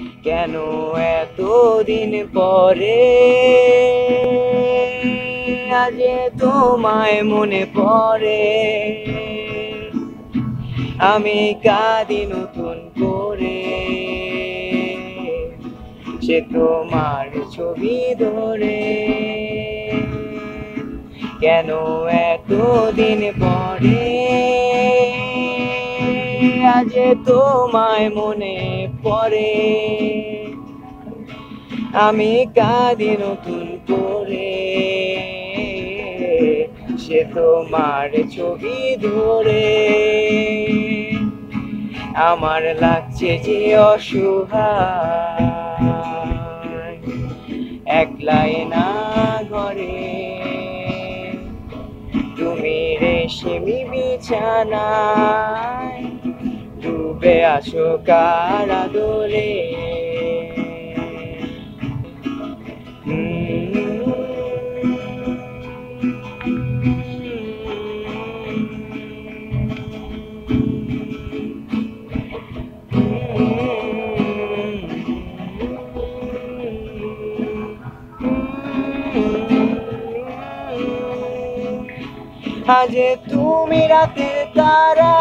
কেন এতদিন পরে আজ তোমায় মনে পড়ে? আমি কাঁদি নতুন করে, সে তোমার ছবি ধরে। কেন এতদিন পরে আজ তোমায় মনে পড়ে? আমি কাঁদি নতুন করে, সে তোমার ছবি ধরে। আমার লাগছে যে অসহায়, একলাই না ঘরে। তুমি রেশমি বিছানায় ডুবে আছো কার আদরে। আজ তুমি রাতের তারা,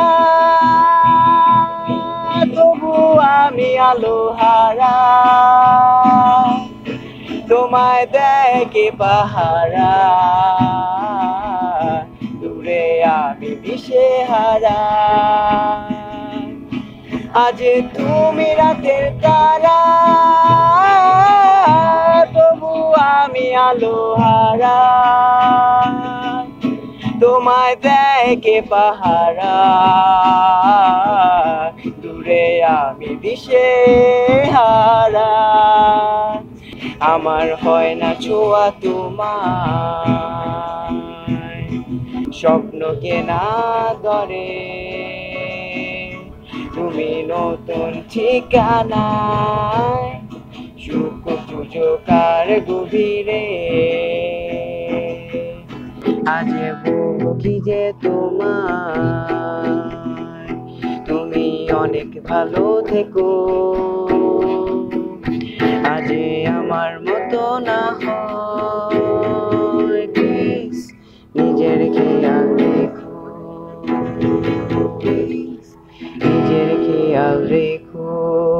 তবু আমি আলো হারা। তোমায় দেয় কে পাহারা, দূরে আমি দিশেহারা। আজ তুমি রাতের তারা, তবু আমি আলো হারা। তোমায় দেয় কে পাহারা, দূরে আমি দিশেহারা। আমার হয় না ছোঁয়া তোমায়, স্বপ্নকে না করে। তুমি নতুন ঠিকানায়, সুখ খুঁজো কার গভীরে। আজ বুঝি যে তোমায়, তুমি অনেক ভালো থেকো। আজ আমার মতো না হয়, প্লিজ নিজের খেয়াল রেখো। প্লিজ নিজের খেয়াল রেখো।